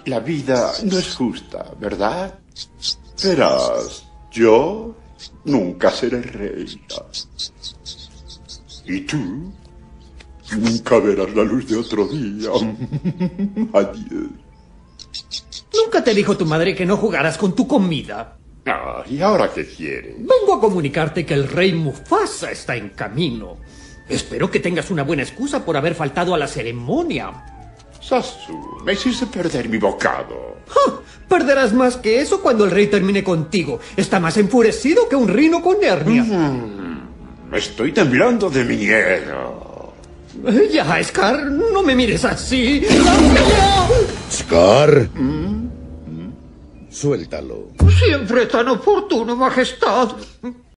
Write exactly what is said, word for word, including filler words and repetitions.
La vida no es justa, ¿verdad? Verás, yo nunca seré reina. Y tú nunca verás la luz de otro día. Adiós. ¿Nunca te dijo tu madre que no jugaras con tu comida? Ah, ¿y ahora qué quieres? Vengo a comunicarte que el rey Mufasa está en camino. Espero que tengas una buena excusa por haber faltado a la ceremonia. Sasu, me hiciste perder mi bocado. ¡Ja! Perderás más que eso cuando el rey termine contigo. Está más enfurecido que un rino con hernia. Mm, estoy temblando de miedo. Ya, Scar, no me mires así. Scar. ¿Mm? Suéltalo. Siempre tan oportuno, Majestad.